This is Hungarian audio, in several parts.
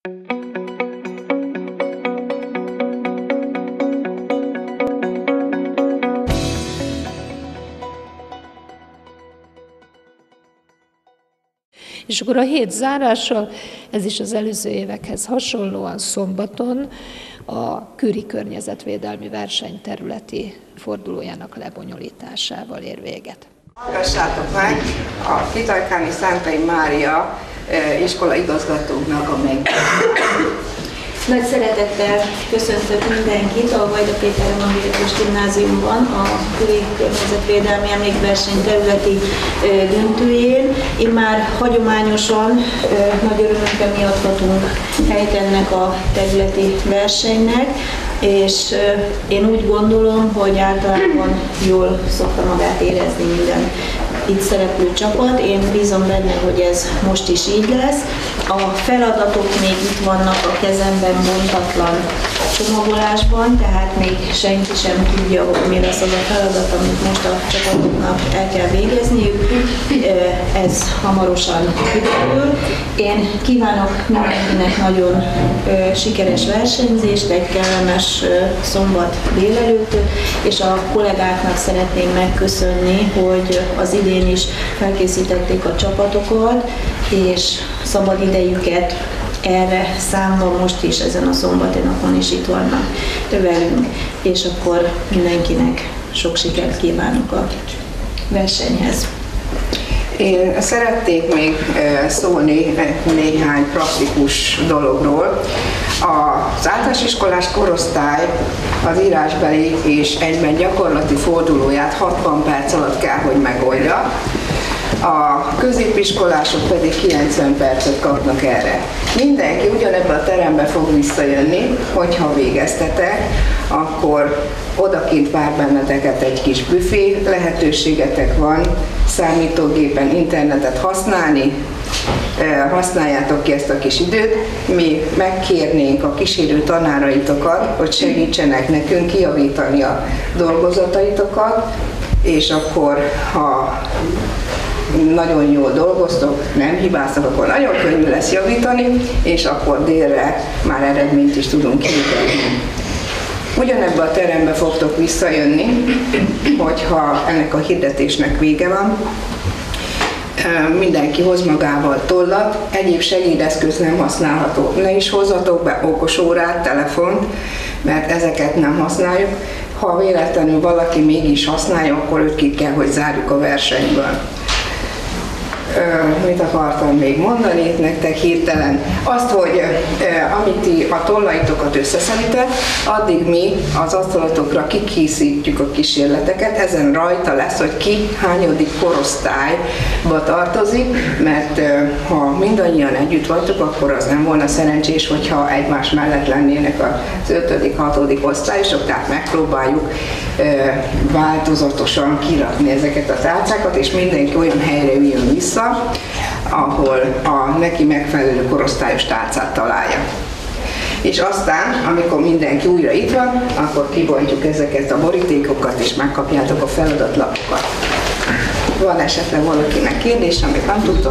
És akkor a hét zárása, ez is az előző évekhez hasonlóan szombaton a Küri környezetvédelmi verseny területi fordulójának lebonyolításával ér véget. Hallgassátok meg a Kitajkáni Szentai Mária iskola igazgatóknak a megbízást. Nagy szeretettel köszöntök mindenkit a Vajda Péter Evangélikus Gimnáziumban a Küri környezetvédelmi emlékverseny területi döntőjén. Immár hagyományosan nagy örömünkre mi adhatunk helyt ennek a területi versenynek, és én úgy gondolom, hogy általában jól szokta magát érezni minden itt szereplő csapat. Én bízom benne, hogy ez most is így lesz. A feladatok még itt vannak a kezemben bontatlan csomagolásban, tehát még senki sem tudja, hogy mi lesz az a feladat, amit most a csapatoknak el kell végezniük. Ez hamarosan kiderül. Én kívánok mindenkinek nagyon sikeres versenyzést, egy kellemes szombat délelőtt, és a kollégáknak szeretném megköszönni, hogy az idén is felkészítették a csapatokat, és szabad idejüket erre számva most is ezen a szombati napon is itt vannak velünk, és akkor mindenkinek sok sikert kívánok a versenyhez. Én szeretnék még szólni néhány praktikus dologról. Az általános iskolás korosztály az írásbeli és egyben gyakorlati fordulóját 60 perc alatt kell, hogy megoldja. A középiskolások pedig 90 percet kapnak erre. Mindenki ugyanebben a terembe fog visszajönni, hogyha végeztetek, akkor odakint vár benneteket egy kis büfé, lehetőségetek van számítógépen internetet használni, használjátok ki ezt a kis időt. Mi megkérnénk a kísérő tanáraitokat, hogy segítsenek nekünk kijavítani a dolgozataitokat, és akkor, ha nagyon jól dolgoztok, nem hibáztok, akkor nagyon könnyű lesz javítani, és akkor délre már eredményt is tudunk kimutatni. Ugyanebben a terembe fogtok visszajönni, hogyha ennek a hirdetésnek vége van. Mindenki hoz magával tollat, egyéb segédeszköz nem használható. Ne is hozzatok be okosórát, telefont, mert ezeket nem használjuk. Ha véletlenül valaki mégis használja, akkor őt ki kell, hogy zárjuk a versenyből. Mit akartam még mondani nektek hirtelen? Azt, hogy amit ti a tollaitokat összeszeditek, addig mi az asztalatokra kikészítjük a kísérleteket, ezen rajta lesz, hogy ki hányadik korosztályba tartozik, mert ha mindannyian együtt vagytok, akkor az nem volna szerencsés, hogyha egymás mellett lennének az 5., 6. osztályosok, tehát megpróbáljuk változatosan kirakni ezeket a tálcákat, és mindenki olyan helyre jön vissza, ahol a neki megfelelő korosztályos tálcát találja. És aztán, amikor mindenki újra itt van, akkor kibontjuk ezeket a borítékokat, és megkapjátok a feladatlapokat. Van esetleg valakinek kérdés, amit nem tudtok?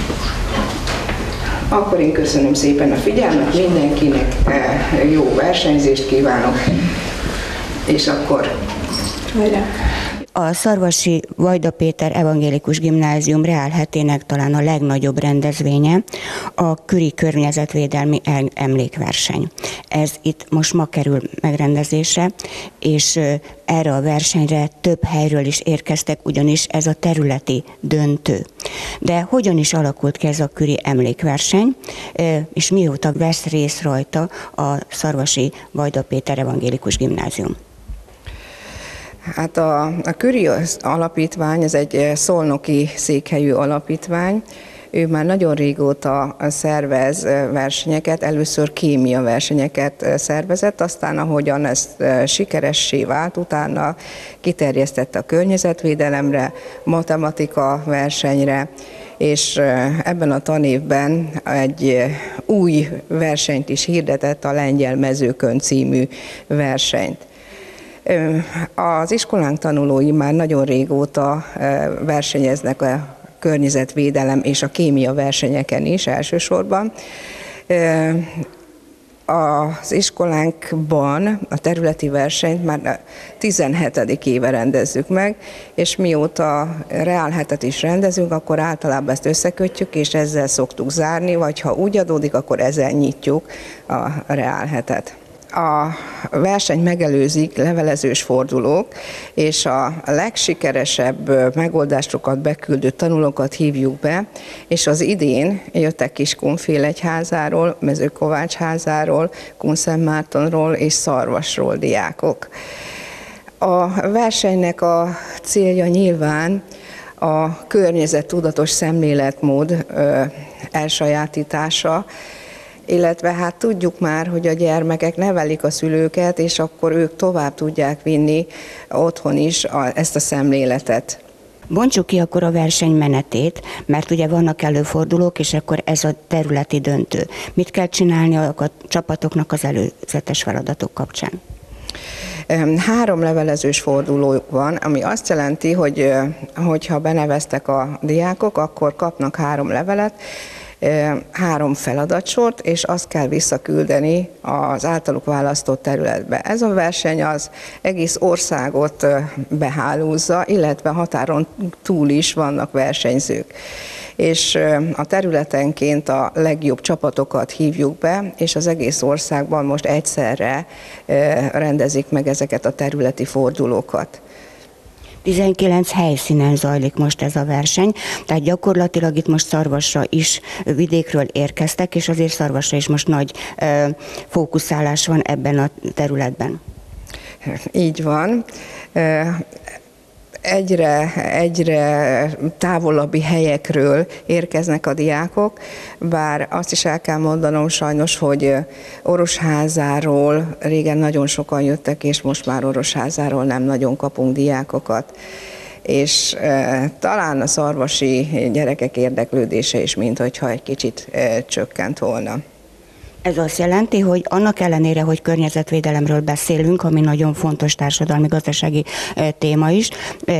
Akkor én köszönöm szépen a figyelmet, mindenkinek jó versenyzést kívánok, és akkor hajrá! A szarvasi Vajda Péter Evangélikus Gimnázium reálhetének talán a legnagyobb rendezvénye a Küri környezetvédelmi emlékverseny. Ez itt most ma kerül megrendezésre, és erre a versenyre több helyről is érkeztek, ugyanis ez a területi döntő. De hogyan is alakult ki ez a Küri emlékverseny, és mióta vesz részt rajta a szarvasi Vajda Péter Evangélikus Gimnázium? Hát a Küri alapítvány, ez egy szolnoki székhelyű alapítvány. Ő már nagyon régóta szervez versenyeket, először kémia versenyeket szervezett, aztán ahogyan ez sikeressé vált, utána kiterjesztette a környezetvédelemre, matematika versenyre, és ebben a tanévben egy új versenyt is hirdetett, a Lengyel Mezőkön című versenyt. Az iskolánk tanulói már nagyon régóta versenyeznek a környezetvédelem és a kémia versenyeken is elsősorban, Az iskolánkban a területi versenyt már 17. éve rendezzük meg, és mióta reálhetet is rendezünk, akkor általában ezt összekötjük, és ezzel szoktuk zárni, vagy ha úgy adódik, akkor ezzel nyitjuk a reálhetet. A versenyt megelőzik levelezős fordulók, és a legsikeresebb megoldásokat beküldő tanulókat hívjuk be, és az idén jöttek Kiskunfélegyházáról, Mezőkovácsházáról, Kunszentmártonról és Szarvasról diákok. A versenynek a célja nyilván a környezettudatos szemléletmód elsajátítása, illetve hát tudjuk már, hogy a gyermekek nevelik a szülőket, és akkor ők tovább tudják vinni otthon is ezt a szemléletet. Bontsuk ki akkor a verseny menetét, mert ugye vannak előfordulók, és akkor ez a területi döntő. Mit kell csinálni a csapatoknak az előzetes feladatok kapcsán? 3 levelezős forduló van, ami azt jelenti, hogy ha beneveztek a diákok, akkor kapnak 3 levelet, 3 feladatsort, és azt kell visszaküldeni az általuk választott területbe. Ez a verseny az egész országot behálózza, illetve határon túl is vannak versenyzők. És a területenként a legjobb csapatokat hívjuk be, és az egész országban most egyszerre rendezik meg ezeket a területi fordulókat. 19 helyszínen zajlik most ez a verseny, tehát gyakorlatilag itt most Szarvasra is vidékről érkeztek, és azért Szarvasra is most nagy fókuszálás van ebben a területben. Így van. Egyre távolabbi helyekről érkeznek a diákok, bár azt is el kell mondanom sajnos, hogy Orosházáról régen nagyon sokan jöttek, és most már Orosházáról nem nagyon kapunk diákokat. És talán a szarvasi gyerekek érdeklődése is, minthogyha egy kicsit csökkent volna. Ez azt jelenti, hogy annak ellenére, hogy környezetvédelemről beszélünk, ami nagyon fontos társadalmi-gazdasági téma is,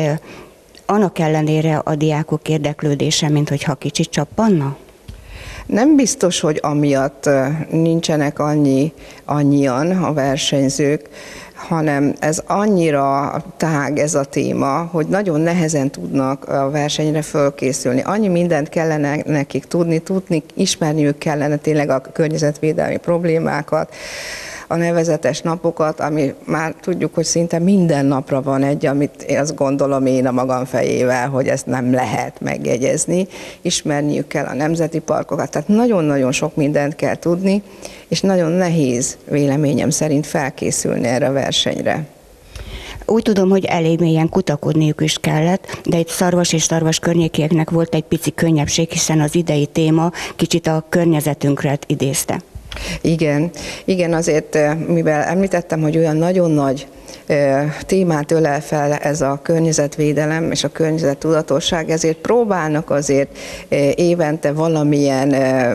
annak ellenére a diákok érdeklődése, minthogyha kicsit csappanna? Nem biztos, hogy amiatt nincsenek annyian a versenyzők, hanem ez annyira tág ez a téma, hogy nagyon nehezen tudnak a versenyre fölkészülni. Annyi mindent kellene nekik tudni, ismerniük kellene tényleg a környezetvédelmi problémákat, a nevezetes napokat, ami már tudjuk, hogy szinte minden napra van egy, amit azt gondolom én a magam fejével, hogy ezt nem lehet megjegyezni. Ismerniük kell a nemzeti parkokat, tehát nagyon-nagyon sok mindent kell tudni, és nagyon nehéz véleményem szerint felkészülni erre a versenyre. Úgy tudom, hogy elég mélyen kutakodniuk is kellett, de itt Szarvas és Szarvas környékieknek volt egy pici könnyebbség, hiszen az idei téma kicsit a környezetünkre idézte. Igen, azért, mivel említettem, hogy olyan nagyon nagy témát ölel fel ez a környezetvédelem és a környezettudatosság, ezért próbálnak azért évente valamilyen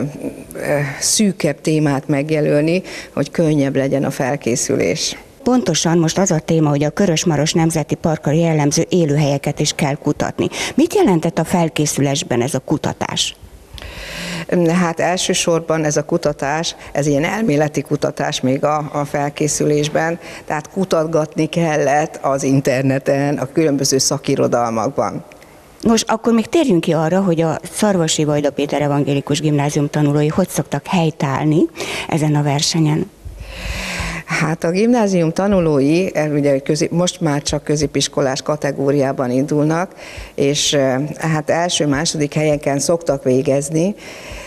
szűkebb témát megjelölni, hogy könnyebb legyen a felkészülés. Pontosan most az a téma, hogy a Körös-Maros Nemzeti Parkra jellemző élőhelyeket is kell kutatni. Mit jelentett a felkészülésben ez a kutatás? Hát elsősorban ez a kutatás, ez ilyen elméleti kutatás még a felkészülésben, tehát kutatgatni kellett az interneten, a különböző szakirodalmakban. Nos, akkor még térjünk ki arra, hogy a Szarvasi Vajda Péter Evangélikus Gimnázium tanulói hogy szoktak helytállni ezen a versenyen? Hát a gimnázium tanulói, ugye most már csak középiskolás kategóriában indulnak, és hát első-második helyeken szoktak végezni,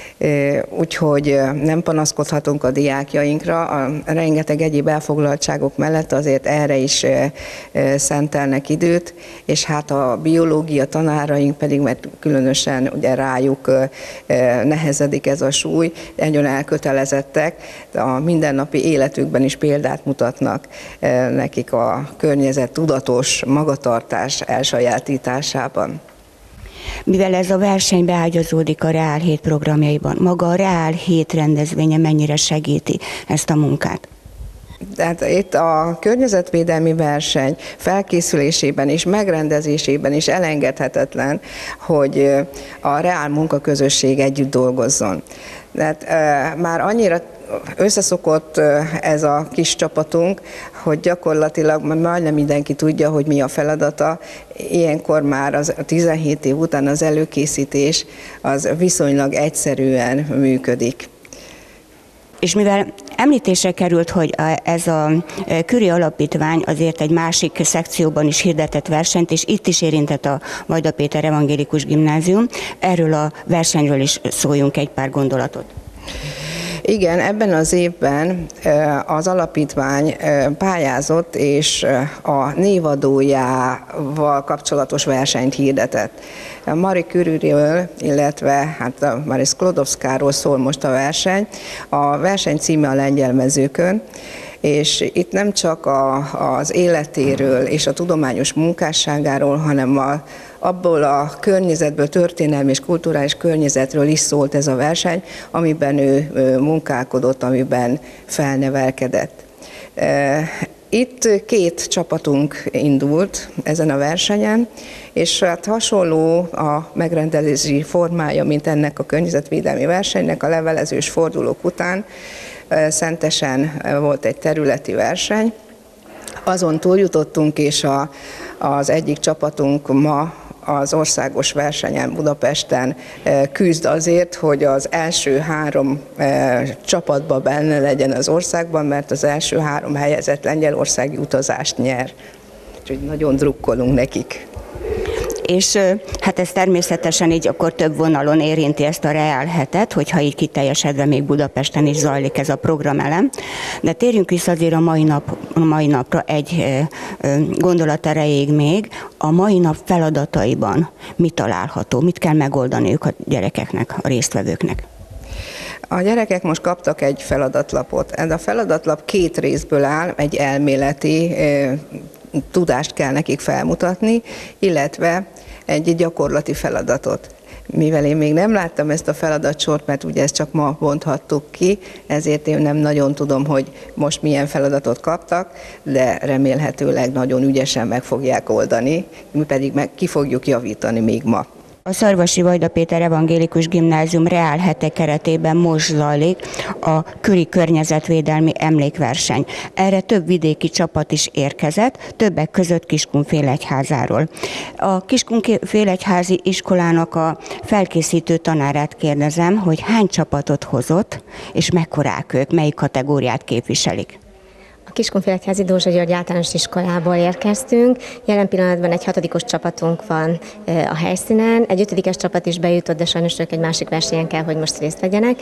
úgyhogy nem panaszkodhatunk a diákjainkra, a rengeteg egyéb elfoglaltságok mellett azért erre is szentelnek időt, és hát a biológia tanáraink pedig, mert különösen ugye rájuk nehezedik ez a súly, nagyon elkötelezettek, a mindennapi életükben is példát mutatnak nekik a környezettudatos magatartás elsajátításában. Mivel ez a verseny beágyazódik a Reál Hét programjaiban, maga a Reál Hét rendezvénye mennyire segíti ezt a munkát? Tehát itt a környezetvédelmi verseny felkészülésében és megrendezésében is elengedhetetlen, hogy a Reál munkaközösség együtt dolgozzon. Tehát már annyira összeszokott ez a kis csapatunk, hogy gyakorlatilag majdnem mindenki tudja, hogy mi a feladata. Ilyenkor már a 17 év után az előkészítés az viszonylag egyszerűen működik. És mivel említésre került, hogy ez a Curie Alapítvány azért egy másik szekcióban is hirdetett versenyt, és itt is érintett a Vajda Péter Evangélikus Gimnázium, erről a versenyről is szóljunk egy pár gondolatot. Igen, ebben az évben az alapítvány pályázott, és a névadójával kapcsolatos versenyt hirdetett. Marie Curie-ről, illetve a Marie Sklodowskáról szól most a verseny. A verseny címe a Lengyel mezőkön, és itt nem csak az életéről és a tudományos munkásságáról, hanem abból a környezetből, történelmi és kulturális környezetről is szólt ez a verseny, amiben ő munkálkodott, amiben felnevelkedett. Itt 2 csapatunk indult ezen a versenyen, és hát hasonló a megrendezési formája, mint ennek a környezetvédelmi versenynek. A levelezős fordulók után Szentesen volt egy területi verseny. Azon túljutottunk, és az egyik csapatunk ma az országos versenyen Budapesten küzd azért, hogy az első 3 csapatban benne legyen az országban, mert az első 3 helyezett lengyelországi utazást nyer. Úgyhogy nagyon drukkolunk nekik. És hát ez természetesen így akkor több vonalon érinti ezt a Reál hetet, hogyha így kiteljesedve még Budapesten is zajlik ez a programelem. De térjünk vissza azért a mai napra egy gondolat erejéig még. A mai nap feladataiban mi található? Mit kell megoldaniuk a gyerekeknek, a résztvevőknek? A gyerekek most kaptak egy feladatlapot. Ez a feladatlap 2 részből áll, egy elméleti tudást kell nekik felmutatni, illetve egy gyakorlati feladatot. Mivel én még nem láttam ezt a feladatsort, mert ugye ezt csak ma bonthattuk ki, ezért én nem nagyon tudom, hogy most milyen feladatot kaptak, de remélhetőleg nagyon ügyesen meg fogják oldani, mi pedig ki fogjuk javítani még ma. A Szarvasi Vajda Péter Evangélikus Gimnázium Reál hete keretében most zajlik a Curie környezetvédelmi emlékverseny. Erre több vidéki csapat is érkezett, többek között Kiskunfélegyházáról. A Kiskunfélegyházi iskolának a felkészítő tanárát kérdezem, hogy hány csapatot hozott, és mekkorák ők, melyik kategóriát képviselik? A Kiskunfélegyházi Dózsa György általános iskolából érkeztünk. Jelen pillanatban egy 6. csapatunk van a helyszínen. Egy 5. csapat is bejutott, de sajnos ők egy másik versenyen kell, hogy most részt vegyenek.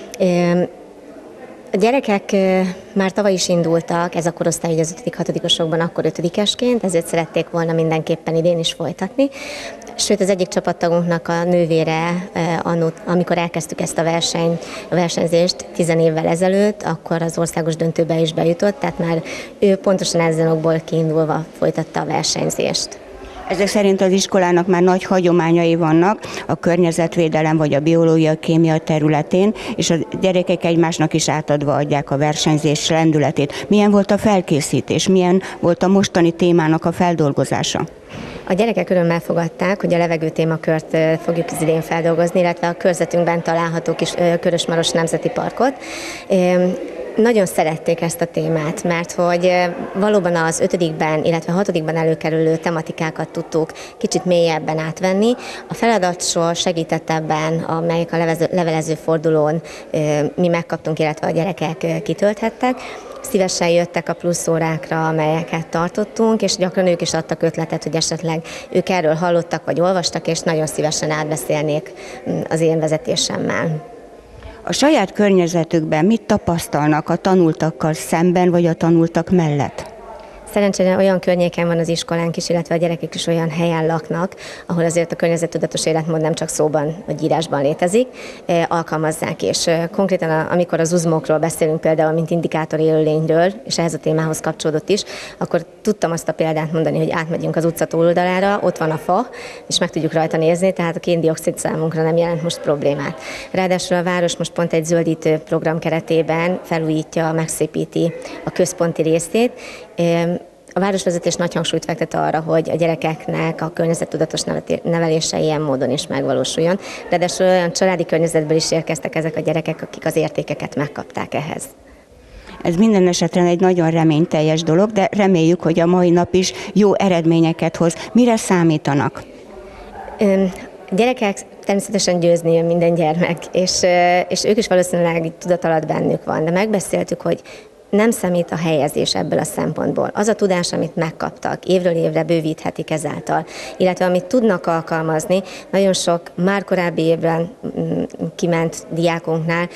A gyerekek már tavaly is indultak, ez a korosztály az 5.-6-osokban akkor 5-esként, ezért szerették volna mindenképpen idén is folytatni. Sőt, az egyik csapattagunknak a nővére, amikor elkezdtük ezt a versenyzést 10 évvel ezelőtt, akkor az országos döntőbe is bejutott, tehát már ő pontosan ezen okból kiindulva folytatta a versenyzést. Ezek szerint az iskolának már nagy hagyományai vannak a környezetvédelem vagy a biológia, kémia területén, és a gyerekek egymásnak is átadva adják a versenyzés lendületét. Milyen volt a felkészítés? Milyen volt a mostani témának a feldolgozása? A gyerekek örömmel fogadták, hogy a levegő témakört fogjuk idén feldolgozni, illetve a körzetünkben található kis Körösmaros Nemzeti Parkot. Nagyon szerették ezt a témát, mert hogy valóban az 5-ben, illetve 6-ban előkerülő tematikákat tudtuk kicsit mélyebben átvenni. A feladatsor segített ebben, amelyik a levelező fordulón mi megkaptunk, illetve a gyerekek kitölthettek. Szívesen jöttek a plusz órákra, amelyeket tartottunk, és gyakran ők is adtak ötletet, hogy esetleg ők erről hallottak vagy olvastak, és nagyon szívesen átbeszélnék az én vezetésemmel. A saját környezetükben mit tapasztalnak a tanultakkal szemben, vagy a tanultak mellett? Szerencsére olyan környéken van az iskolánk is, illetve a gyerekek is olyan helyen laknak, ahol azért a környezettudatos életmód nem csak szóban vagy írásban létezik, alkalmazzák, és konkrétan amikor az uzmókról beszélünk például, mint indikátor élőlényről, és ehhez a témához kapcsolódott is, akkor tudtam azt a példát mondani, hogy átmegyünk az utca túloldalára, ott van a fa, és meg tudjuk rajta nézni, tehát a kén-dioxid számunkra nem jelent most problémát. Ráadásul a város most pont egy zöldítő program keretében felújítja, megszépíti a központi részét. A városvezetés nagy hangsúlyt fektet arra, hogy a gyerekeknek a környezettudatos nevelése ilyen módon is megvalósuljon. Ráadásul olyan családi környezetből is érkeztek ezek a gyerekek, akik az értékeket megkapták ehhez. Ez minden esetre egy nagyon reményteljes dolog, de reméljük, hogy a mai nap is jó eredményeket hoz. Mire számítanak? A gyerekek természetesen győzni jön minden gyermek, és ők is valószínűleg tudat alatt bennük van, de megbeszéltük, hogy nem számít a helyezés ebből a szempontból. Az a tudás, amit megkaptak, évről évre bővíthetik ezáltal, illetve amit tudnak alkalmazni, nagyon sok már korábbi évben kiment diákunknál,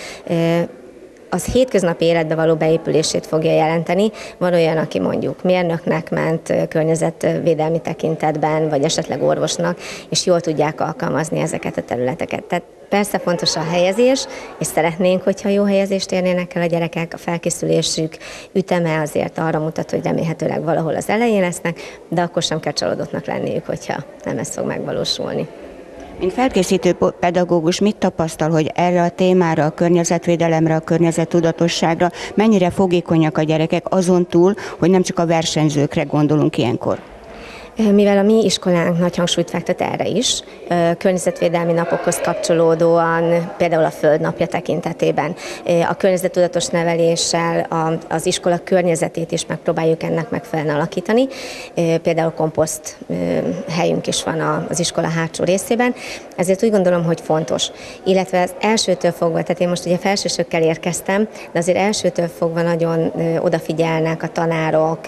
az hétköznapi életbe való beépülését fogja jelenteni. Van olyan, aki mondjuk mérnöknek ment környezetvédelmi tekintetben, vagy esetleg orvosnak, és jól tudják alkalmazni ezeket a területeket. Tehát persze fontos a helyezés, és szeretnénk, hogyha jó helyezést érnének el a gyerekek, a felkészülésük üteme azért arra mutat, hogy remélhetőleg valahol az elején lesznek, de akkor sem kell csalódottnak lenniük, hogyha nem ez fog megvalósulni. Mint felkészítő pedagógus mit tapasztal, hogy erre a témára, a környezetvédelemre, a környezettudatosságra mennyire fogékonyak a gyerekek, azon túl, hogy nem csak a versenyzőkre gondolunk ilyenkor? Mivel a mi iskolánk nagy hangsúlyt fektet erre is, környezetvédelmi napokhoz kapcsolódóan, például a Földnapja tekintetében, a környezettudatos neveléssel az iskola környezetét is megpróbáljuk ennek megfelelően alakítani. Például komposzt helyünk is van az iskola hátsó részében, ezért úgy gondolom, hogy fontos. Illetve az elsőtől fogva, tehát én most ugye felsősökkel érkeztem, de azért elsőtől fogva nagyon odafigyelnek a tanárok,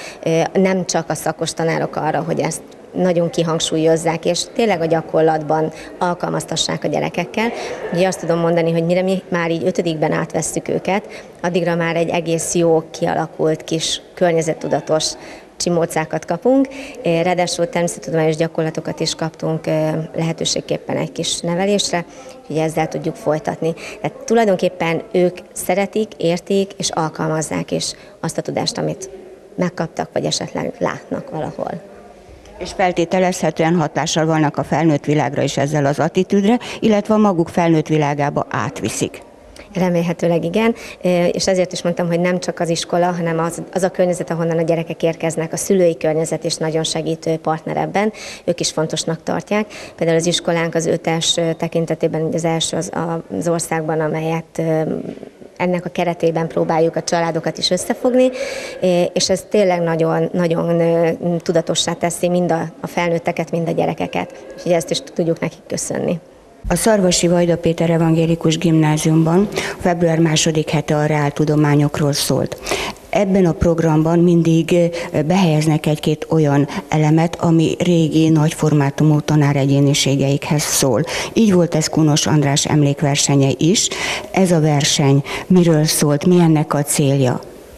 nem csak a szakos tanárok arra, hogy ezt nagyon kihangsúlyozzák, és tényleg a gyakorlatban alkalmaztassák a gyerekekkel. Ugye azt tudom mondani, hogy mire mi már így 5-ben átvesszük őket, addigra már egy egész jó kialakult kis környezettudatos csimócákat kapunk, ráadásul természettudományos gyakorlatokat is kaptunk lehetőségképpen egy kis nevelésre, hogy ezzel tudjuk folytatni. Tehát tulajdonképpen ők szeretik, értik és alkalmazzák is azt a tudást, amit megkaptak, vagy esetleg látnak valahol. És feltételezhetően hatással vannak a felnőtt világra is ezzel az attitűdre, illetve a maguk felnőtt világába átviszik. Remélhetőleg igen, és ezért is mondtam, hogy nem csak az iskola, hanem az a környezet, ahonnan a gyerekek érkeznek, a szülői környezet is nagyon segítő partner ebben, ők is fontosnak tartják. Például az iskolánk az 5-es tekintetében az első az országban, amelyet ennek a keretében próbáljuk a családokat is összefogni, és ez tényleg nagyon, nagyon tudatossá teszi mind a felnőtteket, mind a gyerekeket, és ezt is tudjuk nekik köszönni. A Szarvasi Vajda Péter Evangélikus Gimnáziumban február 2. hete a reáltudományokról szólt. Ebben a programban mindig behelyeznek egy-két olyan elemet, ami régi, nagyformátumú tanáregyéniségeikhez szól. Így volt ez Kunos András emlékversenye is. Ez a verseny miről szólt, mi ennek a célja?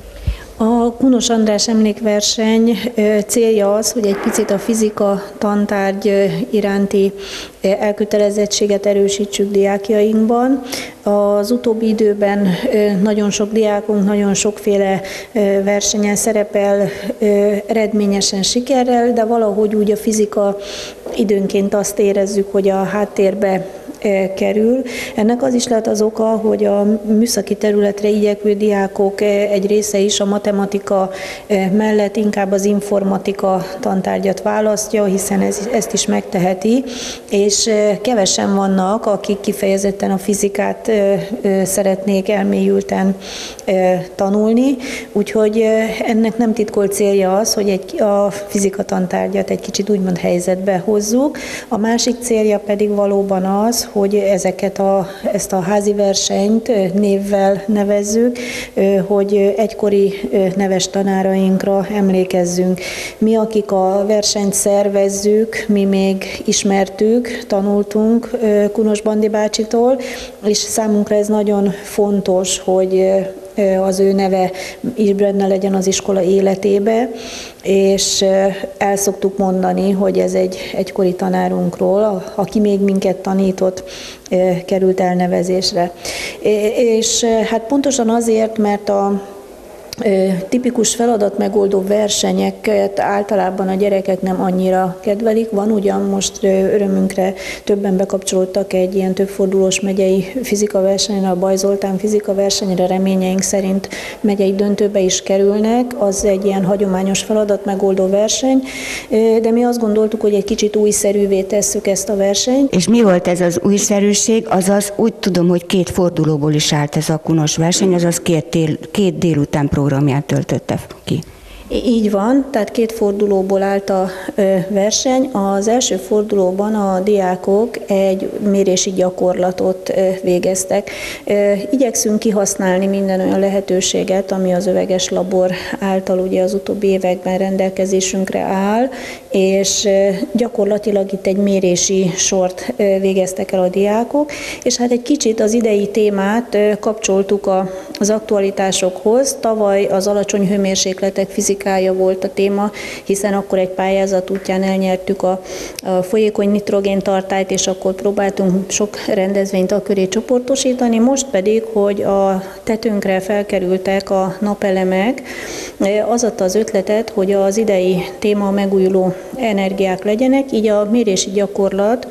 A Kunos András emlékverseny célja az, hogy egy picit a fizika tantárgy iránti elkötelezettséget erősítsük diákjainkban. Az utóbbi időben nagyon sok diákunk nagyon sokféle versenyen szerepel eredményesen, sikerrel, de valahogy úgy a fizika időnként azt érezzük, hogy a háttérbe kerül. Ennek az is lehet az oka, hogy a műszaki területre igyekvő diákok egy része is a matematika mellett inkább az informatika tantárgyat választja, hiszen ezt is megteheti, és kevesen vannak, akik kifejezetten a fizikát szeretnék elmélyülten tanulni, úgyhogy ennek nem titkolt célja az, hogy a fizika tantárgyat egy kicsit úgymond helyzetbe hozzuk. A másik célja pedig valóban az, hogy ezt a házi versenyt névvel nevezzük, hogy egykori neves tanárainkra emlékezzünk. Mi, akik a versenyt szervezzük, mi még ismertük, tanultunk Kunos Bandi bácsitól, és számunkra ez nagyon fontos, hogy az ő neve is benne legyen az iskola életébe, és el szoktuk mondani, hogy ez egy egykori tanárunkról, aki még minket tanított, került elnevezésre. És hát pontosan azért, mert tipikus feladatmegoldó versenyeket általában a gyerekek nem annyira kedvelik. Van ugyan most örömünkre többen bekapcsolódtak egy ilyen többfordulós megyei fizikaversenyre, a Baj Zoltán fizikaversenyre, reményeink szerint megyei döntőbe is kerülnek. Az egy ilyen hagyományos feladatmegoldó verseny, de mi azt gondoltuk, hogy egy kicsit újszerűvé tesszük ezt a versenyt. És mi volt ez az újszerűség? Azaz úgy tudom, hogy 2 fordulóból is állt ez a kunos verseny, azaz 2 délután programját töltötte ki. Így van, tehát 2 fordulóból állt a verseny. Az első fordulóban a diákok egy mérési gyakorlatot végeztek. Igyekszünk kihasználni minden olyan lehetőséget, ami az Öveges Labor által ugye az utóbbi években rendelkezésünkre áll, és gyakorlatilag itt egy mérési sort végeztek el a diákok, és hát egy kicsit az idei témát kapcsoltuk az aktualitásokhoz. Tavaly az alacsony hőmérsékletek fizikája volt a téma, hiszen akkor egy pályázat útján elnyertük a folyékony nitrogéntartályt, és akkor próbáltunk sok rendezvényt a köré csoportosítani. Most pedig, hogy a tetőnkre felkerültek a napelemek, az adta az ötletet, hogy az idei téma megújuló energiák legyenek, így a mérési gyakorlat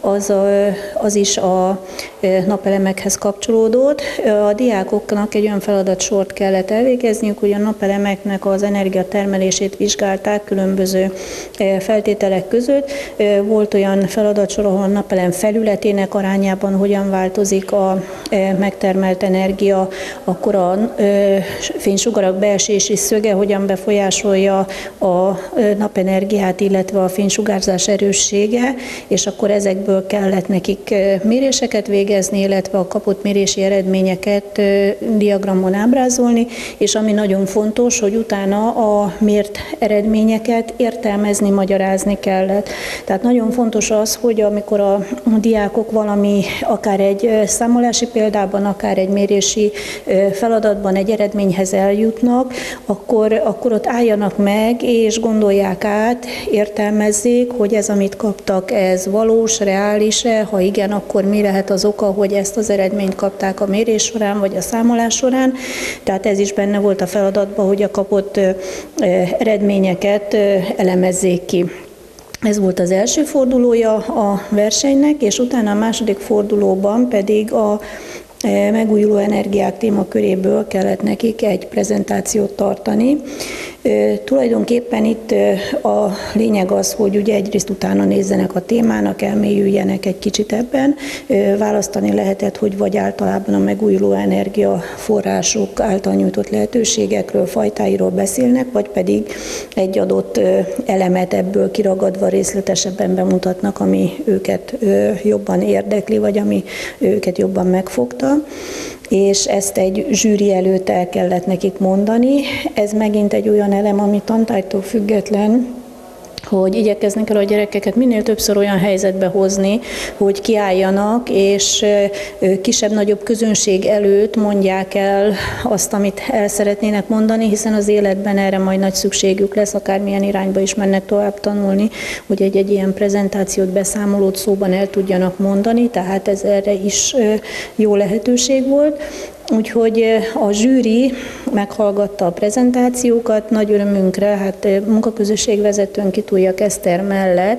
az is a napelemekhez kapcsolódott. A diákoknak egy olyan feladatsort kellett elvégezniük, hogy a napelemeknek az energiatermelését vizsgálták különböző feltételek között. Volt olyan feladatsor, ahol a napelem felületének arányában hogyan változik a megtermelt energia, akkor a fénysugarak beesési szöge hogyan befolyásolja a napenergiát, illetve a fénysugárzás erőssége, és akkor ezekből kellett nekik méréseket végezni, illetve a kapott mérési eredményeket diagramon ábrázolni, és ami nagyon fontos, hogy utána a mért eredményeket értelmezni, magyarázni kellett. Tehát nagyon fontos az, hogy amikor a diákok valami, akár egy számolási példában, akár egy mérési feladatban egy eredményhez eljutnak, akkor ott álljanak meg, és gondolják át, értelmezzék, hogy ez, amit kaptak, ez valós, reális-e, ha igen, akkor mi lehet az oka, hogy ezt az eredményt kapták a mérés során, vagy a számolás során. Tehát ez is benne volt a feladatban, hogy a kapott eredményeket elemezzék ki. Ez volt az első fordulója a versenynek, és utána a második fordulóban pedig a megújuló energiák témaköréből kellett nekik egy prezentációt tartani. Tulajdonképpen itt a lényeg az, hogy ugye egyrészt utána nézzenek a témának, elmélyüljenek egy kicsit ebben. Választani lehetett, hogy vagy általában a megújuló energiaforrások által nyújtott lehetőségekről, fajtáiról beszélnek, vagy pedig egy adott elemet ebből kiragadva részletesebben bemutatnak, ami őket jobban érdekli, vagy ami őket jobban megfogta. És ezt egy zsűri előtt el kellett nekik mondani. Ez megint egy olyan elem, ami tantárgytól független, hogy igyekeznek el a gyerekeket minél többször olyan helyzetbe hozni, hogy kiálljanak, és kisebb-nagyobb közönség előtt mondják el azt, amit el szeretnének mondani, hiszen az életben erre majd nagy szükségük lesz, akármilyen irányba is mennek tovább tanulni, hogy egy ilyen prezentációt, beszámolót szóban el tudjanak mondani, tehát ez erre is jó lehetőség volt. Úgyhogy a zsűri meghallgatta a prezentációkat, nagy örömünkre, hát munkaközösségvezetőnk Kitújak Eszter mellett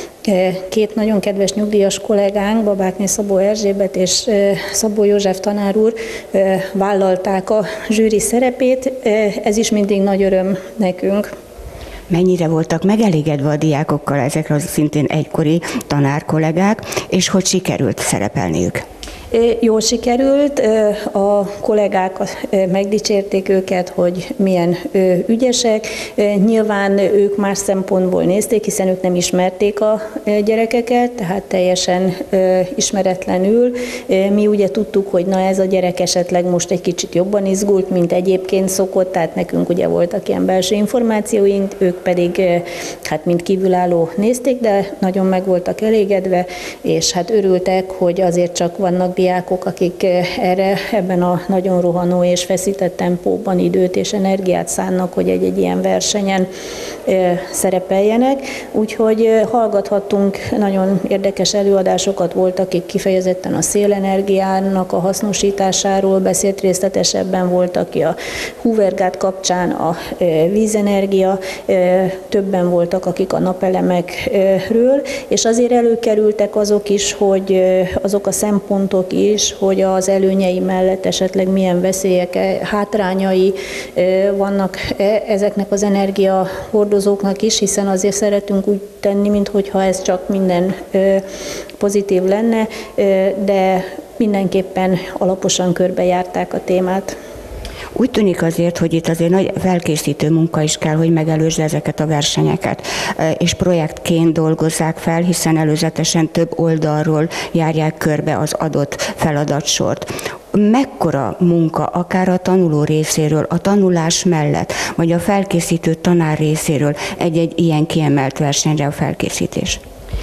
két nagyon kedves nyugdíjas kollégánk, Babákné Szabó Erzsébet és Szabó József tanár úr vállalták a zsűri szerepét, ez is mindig nagy öröm nekünk. Mennyire voltak megelégedve a diákokkal ezekre szintén egykori tanárkollégák, és hogy sikerült szerepelniük? Jól sikerült, a kollégák megdicsérték őket, hogy milyen ügyesek. Nyilván ők más szempontból nézték, hiszen ők nem ismerték a gyerekeket, tehát teljesen ismeretlenül. Mi ugye tudtuk, hogy na ez a gyerek esetleg most egy kicsit jobban izgult, mint egyébként szokott, tehát nekünk ugye voltak ilyen belső információink, ők pedig hát mint kívülálló nézték, de nagyon meg voltak elégedve, és hát örültek, hogy azért csak vannak diákok, diákok, akik ebben a nagyon rohanó és feszített tempóban időt és energiát szánnak, hogy egy ilyen versenyen szerepeljenek. Úgyhogy hallgathattunk nagyon érdekes előadásokat, volt, akik kifejezetten a szélenergiának a hasznosításáról beszélt részletesebben, volt, aki a Hoovergát kapcsán a vízenergia, többen voltak, akik a napelemekről, és azért előkerültek azok is, hogy azok a szempontok is, hogy az előnyei mellett esetleg milyen veszélyek, hátrányai vannak ezeknek az energiahordozóknak is, hiszen azért szeretünk úgy tenni, minthogyha ez csak minden pozitív lenne, de mindenképpen alaposan körbejárták a témát. Úgy tűnik azért, hogy itt azért nagy felkészítő munka is kell, hogy megelőzze ezeket a versenyeket, és projektként dolgozzák fel, hiszen előzetesen több oldalról járják körbe az adott feladatsort. Mekkora munka akár a tanuló részéről, a tanulás mellett, vagy a felkészítő tanár részéről egy-egy ilyen kiemelt versenyre a felkészítés?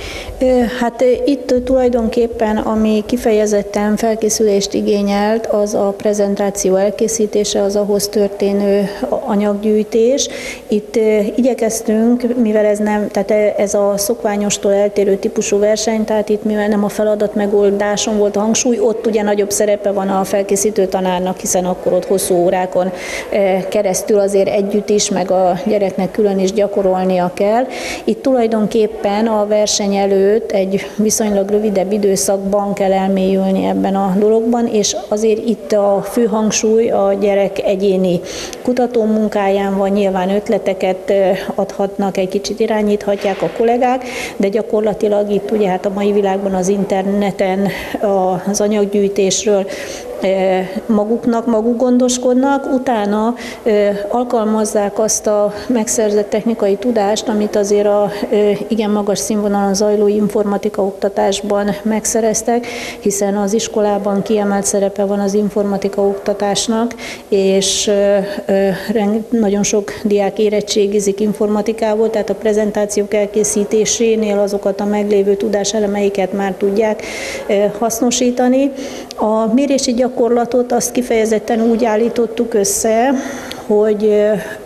Hát itt tulajdonképpen, ami kifejezetten felkészülést igényelt, az a prezentáció elkészítése, az ahhoz történő anyaggyűjtés. Itt igyekeztünk, mivel ez a szokványostól eltérő típusú verseny, tehát itt mivel nem a feladat megoldáson volt a hangsúly, ott ugye nagyobb szerepe van a felkészítő tanárnak, hiszen akkor ott hosszú órákon keresztül azért együtt is, meg a gyereknek külön is gyakorolnia kell. Itt tulajdonképpen a verseny előtt egy viszonylag rövidebb időszakban kell elmélyülni ebben a dologban, és azért itt a fő hangsúly a gyerek egyéni kutatómunkáján van, nyilván ötleteket adhatnak, egy kicsit irányíthatják a kollégák, de gyakorlatilag itt ugye hát a mai világban az interneten az anyaggyűjtésről maguk gondoskodnak, utána alkalmazzák azt a megszerzett technikai tudást, amit azért a igen magas színvonalon zajló informatika oktatásban megszereztek, hiszen az iskolában kiemelt szerepe van az informatika oktatásnak, és nagyon sok diák érettségizik informatikából, tehát a prezentációk elkészítésénél azokat a meglévő tudáselemeiket már tudják hasznosítani. A mérési gyakorlatot azt kifejezetten úgy állítottuk össze, hogy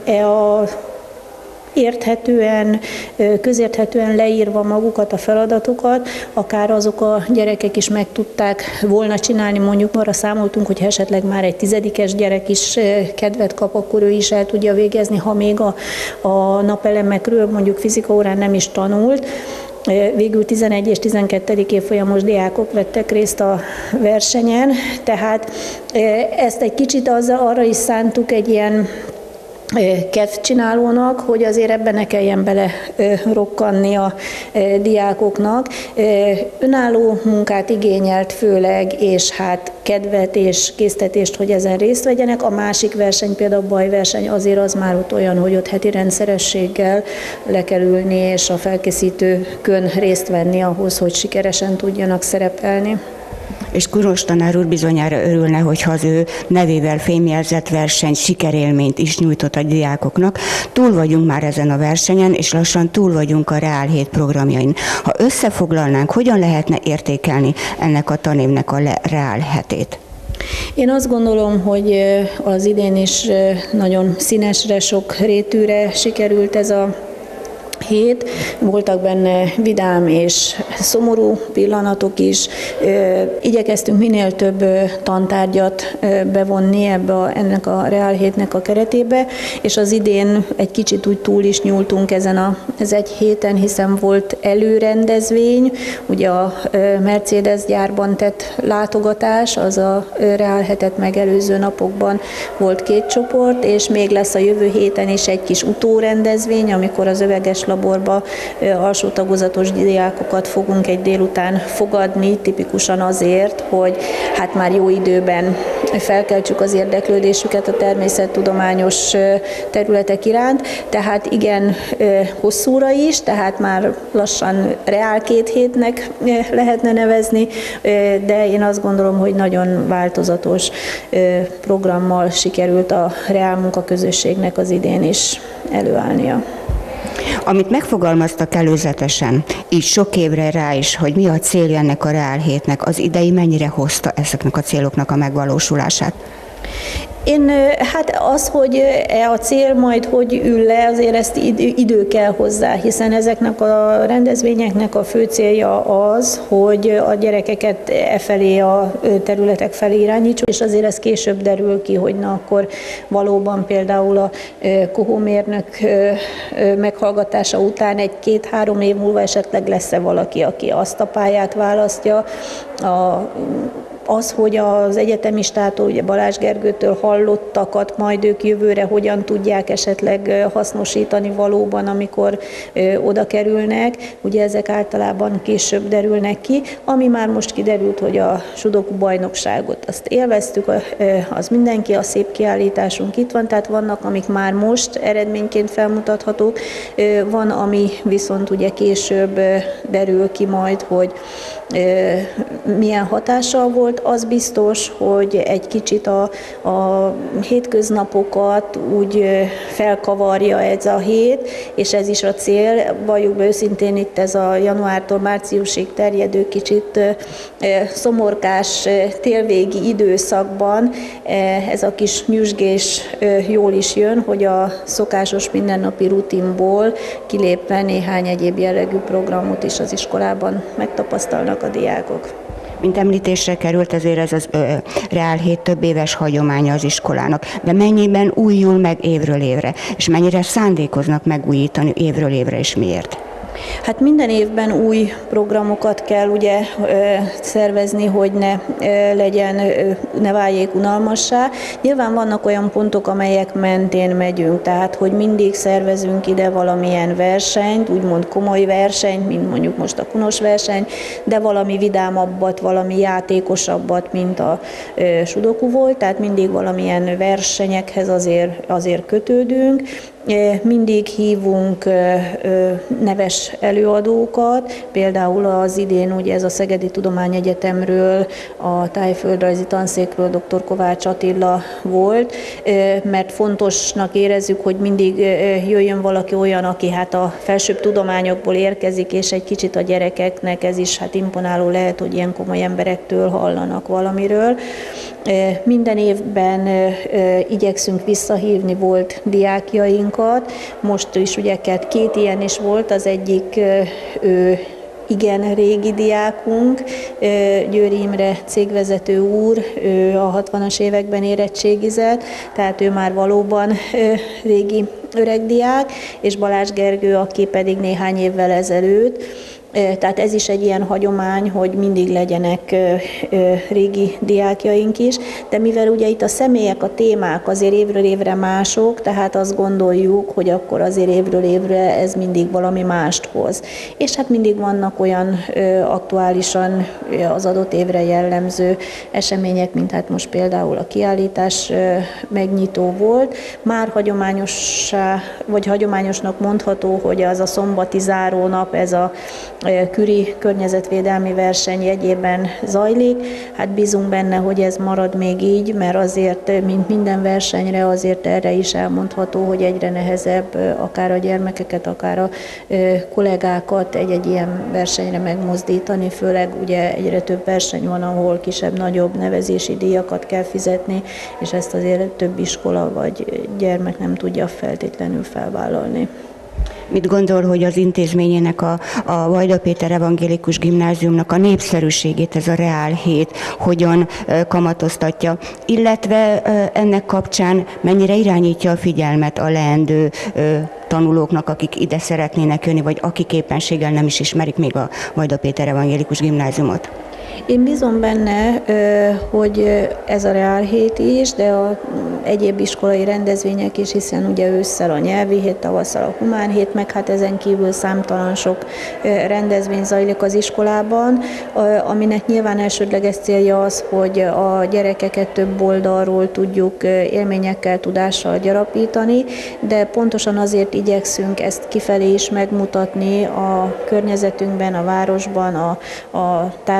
közérthetően leírva magukat a feladatokat, akár azok a gyerekek is meg tudták volna csinálni, mondjuk arra számoltunk, hogy esetleg már egy 10-es gyerek is kedvet kap, akkor ő is el tudja végezni, ha még a napelemekről mondjuk fizika órán nem is tanult. Végül 11 és 12. évfolyamos diákok vettek részt a versenyen, tehát ezt egy kicsit arra is szántuk egy ilyen kedvcsinálónak, hogy azért ebben ne kelljen bele rokkanni a diákoknak. Önálló munkát igényelt főleg, és hát kedvet és késztetést, hogy ezen részt vegyenek. A másik verseny, például a bajverseny, azért az már ott olyan, hogy ott heti rendszerességgel le kell ülni, és a felkészítőkön részt venni ahhoz, hogy sikeresen tudjanak szerepelni. És Kuros tanár úr bizonyára örülne, hogyha az ő nevével fémjelzett verseny sikerélményt is nyújtott a diákoknak. Túl vagyunk már ezen a versenyen, és lassan túl vagyunk a Reál Hét programjain. Ha összefoglalnánk, hogyan lehetne értékelni ennek a tanévnek a Reál hetét? Én azt gondolom, hogy az idén is nagyon színesre, sok rétűre sikerült ez a hét. Voltak benne vidám és szomorú pillanatok is. Igyekeztünk minél több tantárgyat bevonni ennek a Reál hétnek a keretébe, és az idén egy kicsit úgy túl is nyúltunk ez egy héten, hiszen volt előrendezvény, ugye a Mercedes gyárban tett látogatás, az a Reál hetet megelőző napokban volt 2 csoport, és még lesz a jövő héten is egy kis utórendezvény, amikor az Öveges laborba alsó tagozatos diákokat fogunk egy délután fogadni, tipikusan azért, hogy hát már jó időben felkeltsük az érdeklődésüket a természettudományos területek iránt, tehát igen hosszúra is, tehát már lassan reál 2 hétnek lehetne nevezni, de én azt gondolom, hogy nagyon változatos programmal sikerült a reál munkaközösségnek az idén is előállnia. Amit megfogalmaztak előzetesen, így sok évre rá is, hogy mi a célja ennek a Reál hétnek, az idei mennyire hozta ezeknek a céloknak a megvalósulását? Hát az, hogy a cél majd hogy ül le, azért ezt idő kell hozzá, hiszen ezeknek a rendezvényeknek a fő célja az, hogy a gyerekeket felé a területek felé irányítsuk, és azért ez később derül ki, hogy na akkor valóban például a kohómérnök meghallgatása után 1-2-3 év múlva esetleg lesz-e valaki, aki azt a pályát választja. Az, hogy az egyetemistától, ugye Balázs Gergőtől hallottakat majd ők jövőre hogyan tudják esetleg hasznosítani valóban, amikor oda kerülnek, ugye ezek általában később derülnek ki. Ami már most kiderült, hogy a sudoku bajnokságot azt élveztük, az mindenki, a szép kiállításunk itt van, tehát vannak, amik már most eredményként felmutathatók, van, ami viszont ugye később derül ki majd, hogy milyen hatással volt. Az biztos, hogy egy kicsit a hétköznapokat úgy felkavarja ez a hét, és ez is a cél. Valljuk be őszintén, itt ez a januártól márciusig terjedő kicsit szomorkás télvégi időszakban ez a kis nyüzsgés jól is jön, hogy a szokásos mindennapi rutinból kilépve néhány egyéb jellegű programot is az iskolában megtapasztalnak a diákok. Mint említésre került, azért ez az Reál hét több éves hagyománya az iskolának, de mennyiben újul meg évről évre, és mennyire szándékoznak megújítani évről évre, és miért? Hát minden évben új programokat kell ugye szervezni, hogy ne váljék unalmassá. Nyilván vannak olyan pontok, amelyek mentén megyünk, tehát hogy mindig szervezünk ide valamilyen versenyt, úgymond komoly versenyt, mint mondjuk most a Kunos verseny, de valami vidámabbat, valami játékosabbat, mint a sudoku volt, tehát mindig valamilyen versenyekhez azért kötődünk. Mindig hívunk neves előadókat, például az idén ugye ez a Szegedi Tudományegyetemről, a tájföldrajzi tanszékről dr. Kovács Attila volt, mert fontosnak érezzük, hogy mindig jöjjön valaki olyan, aki hát a felsőbb tudományokból érkezik, és egy kicsit a gyerekeknek ez is hát imponáló lehet, hogy ilyen komoly emberektől hallanak valamiről. Minden évben igyekszünk visszahívni volt diákjainkat, most is ugye 2 ilyen is volt, az egyik igen régi diákunk, Győri Imre cégvezető úr, ő a 60-as években érettségizett, tehát ő már valóban régi öreg diák, és Balázs Gergő, aki pedig néhány évvel ezelőtt. Tehát ez is egy ilyen hagyomány, hogy mindig legyenek régi diákjaink is, de mivel ugye itt a személyek, a témák azért évről évre mások, tehát azt gondoljuk, hogy akkor azért évről évre ez mindig valami mást hoz. És hát mindig vannak olyan aktuálisan az adott évre jellemző események, mint hát most például a kiállítás megnyitó volt. Már hagyományosnak mondható, hogy az a szombati zárónap, ez a Küri környezetvédelmi verseny jegyében zajlik. Hát bízunk benne, hogy ez marad még így, mert azért, mint minden versenyre, azért erre is elmondható, hogy egyre nehezebb akár a gyermekeket, akár a kollégákat egy ilyen versenyre megmozdítani, főleg ugye egyre több verseny van, ahol kisebb-nagyobb nevezési díjakat kell fizetni, és ezt azért több iskola vagy gyermek nem tudja feltétlenül felvállalni. Mit gondol, hogy az intézményének, a Vajda Péter Evangélikus Gimnáziumnak a népszerűségét ez a Reál hét hogyan kamatoztatja, illetve ennek kapcsán mennyire irányítja a figyelmet a leendő tanulóknak, akik ide szeretnének jönni, vagy akik éppenséggel nem is ismerik még a Vajda Péter Evangélikus Gimnáziumot? Én bízom benne, hogy ez a Reál hét is, de a egyéb iskolai rendezvények is, hiszen ugye ősszel a nyelvi hét, tavasszal a humán hét, meg hát ezen kívül számtalan sok rendezvény zajlik az iskolában, aminek nyilván elsődleges célja az, hogy a gyerekeket több oldalról tudjuk élményekkel, tudással gyarapítani, de pontosan azért igyekszünk ezt kifelé is megmutatni a környezetünkben, a városban, a társintézményekben,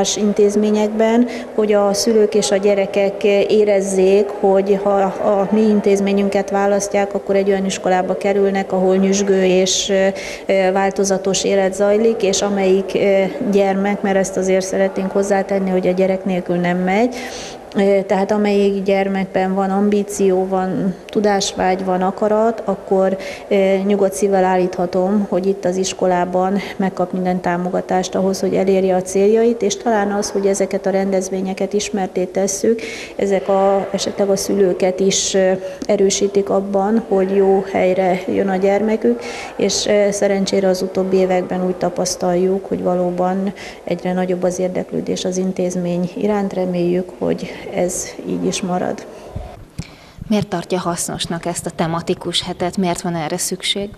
intézményekben, hogy a szülők és a gyerekek érezzék, hogy ha a mi intézményünket választják, akkor egy olyan iskolába kerülnek, ahol nyüzsgő és változatos élet zajlik, és amelyik gyermek, mert ezt azért szeretnénk hozzátenni, hogy a gyerek nélkül nem megy, tehát amelyik gyermekben van ambíció, van tudásvágy, van akarat, akkor nyugodt szívvel állíthatom, hogy itt az iskolában megkap minden támogatást ahhoz, hogy elérje a céljait, és talán az, hogy ezeket a rendezvényeket ismertté tesszük, ezek esetleg a szülőket is erősítik abban, hogy jó helyre jön a gyermekük, és szerencsére az utóbbi években úgy tapasztaljuk, hogy valóban egyre nagyobb az érdeklődés az intézmény iránt, reméljük, hogy ez így is marad. Miért tartja hasznosnak ezt a tematikus hetet? Miért van erre szükség?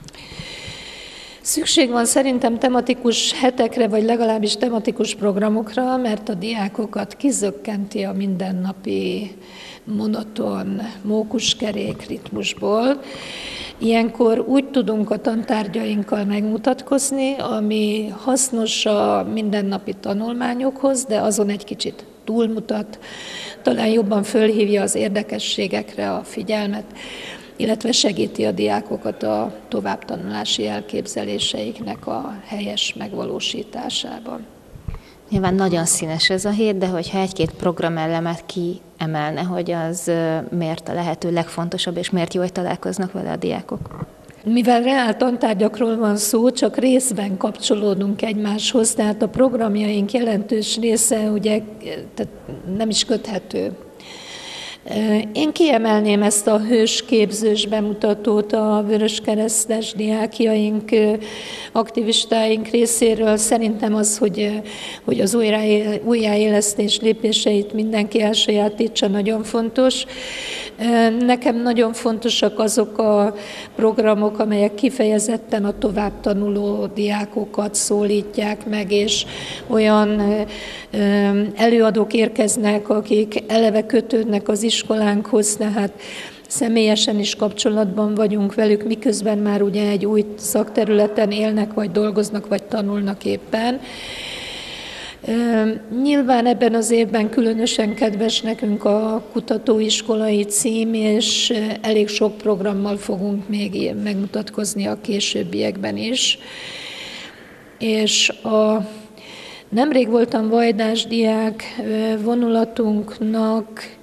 Szükség van szerintem tematikus hetekre, vagy legalábbis tematikus programokra, mert a diákokat kizökkenti a mindennapi monoton mókuskerék ritmusból. Ilyenkor úgy tudunk a tantárgyainkkal megmutatkozni, ami hasznos a mindennapi tanulmányokhoz, de azon egy kicsit túlmutat, talán jobban fölhívja az érdekességekre a figyelmet, illetve segíti a diákokat a továbbtanulási elképzeléseiknek a helyes megvalósításában. Nyilván nagyon színes ez a hét, de hogyha egy-két programelemet kiemelne, hogy az miért a lehető legfontosabb, és miért jó, hogy találkoznak vele a diákok? Mivel reál tantárgyakról van szó, csak részben kapcsolódunk egymáshoz, tehát a programjaink jelentős része ugye nem is köthető. Én kiemelném ezt a hősképzős bemutatót a vöröskeresztes diákjaink, aktivistáink részéről. Szerintem az, hogy az újjáélesztés lépéseit mindenki elsajátítsa, nagyon fontos. Nekem nagyon fontosak azok a programok, amelyek kifejezetten a továbbtanuló diákokat szólítják meg, és olyan előadók érkeznek, akik eleve kötődnek az iskolánkhoz, tehát személyesen is kapcsolatban vagyunk velük, miközben már ugye egy új szakterületen élnek, vagy dolgoznak, vagy tanulnak éppen. Nyilván ebben az évben különösen kedves nekünk a kutatóiskolai cím, és elég sok programmal fogunk még megmutatkozni a későbbiekben is. És nemrég voltam vajdás diák vonulatunknak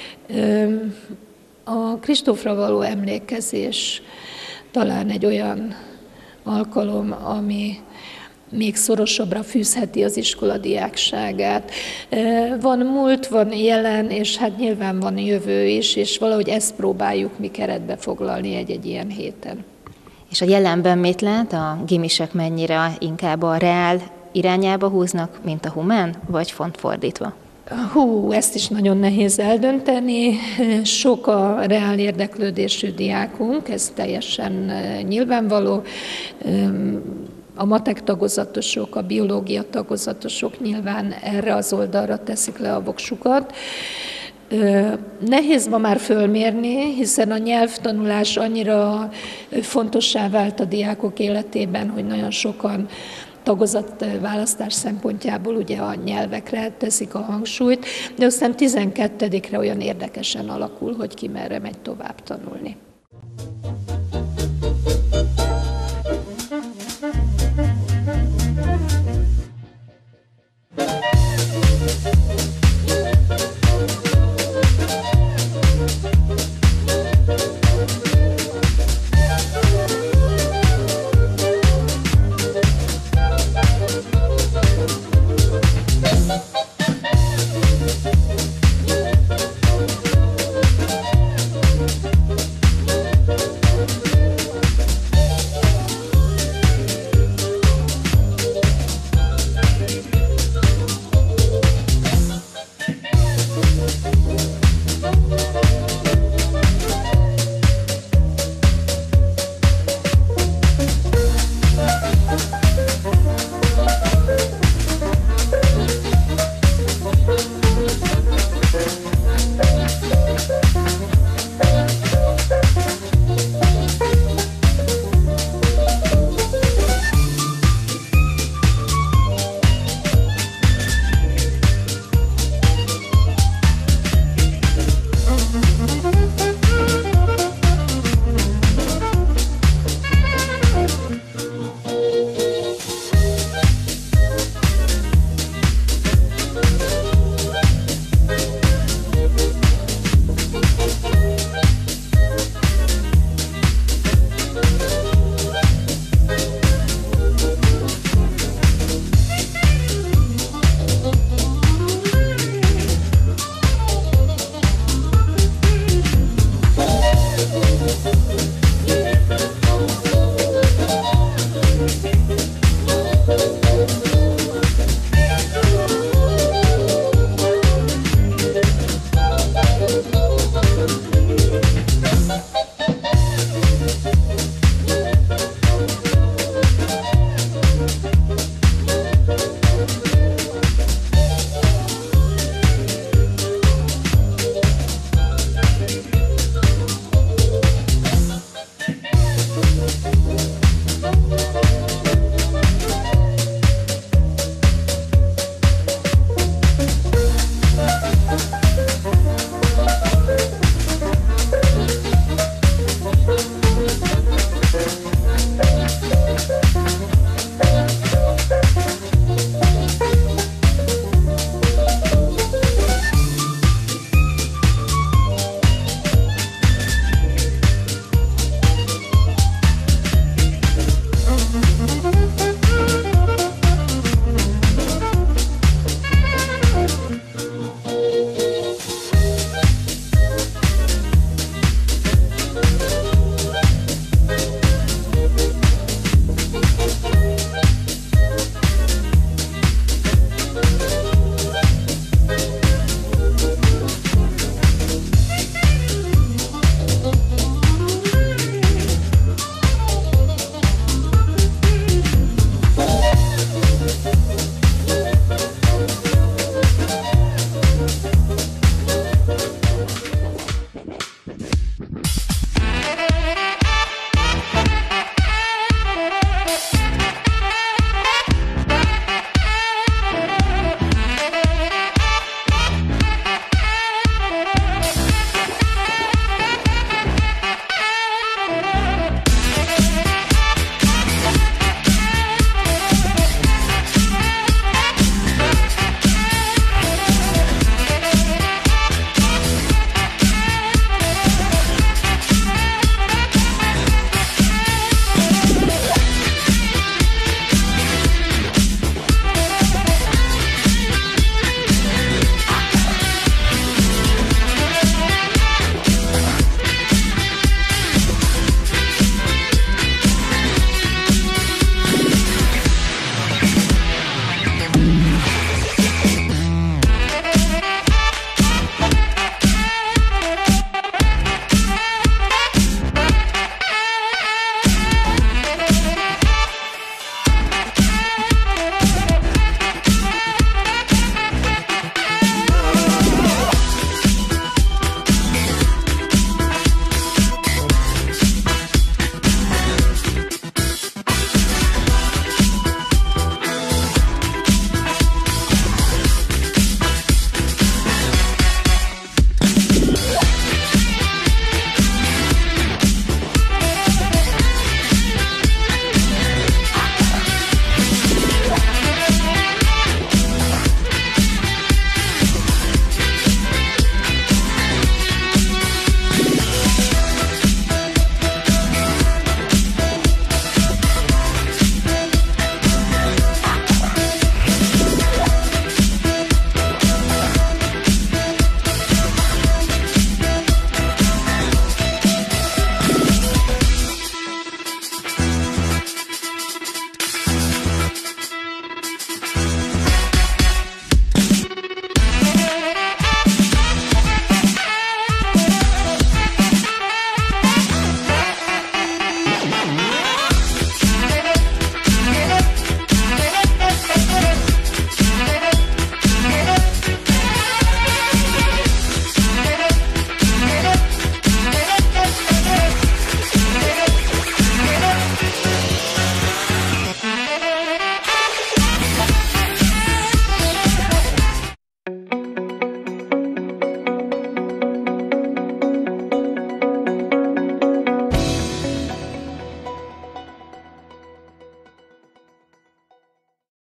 a Kristófra való emlékezés talán egy olyan alkalom, ami még szorosabbra fűzheti az iskola diákságát. Van múlt, van jelen, és hát nyilván van jövő is, és valahogy ezt próbáljuk mi keretbe foglalni egy ilyen héten. És a jelenben mit lát? A gimisek mennyire inkább a reál irányába húznak, mint a humán, vagy font fordítva? Ezt is nagyon nehéz eldönteni. Sok a reál érdeklődésű diákunk, ez teljesen nyilvánvaló. A matek tagozatosok, a biológia tagozatosok nyilván erre az oldalra teszik le a voksukat. Nehéz ma már fölmérni, hiszen a nyelvtanulás annyira fontossá vált a diákok életében, hogy nagyon sokan tagozatválasztás szempontjából ugye a nyelvekre teszik a hangsúlyt, de aztán 12-re olyan érdekesen alakul, hogy ki merre megy tovább tanulni.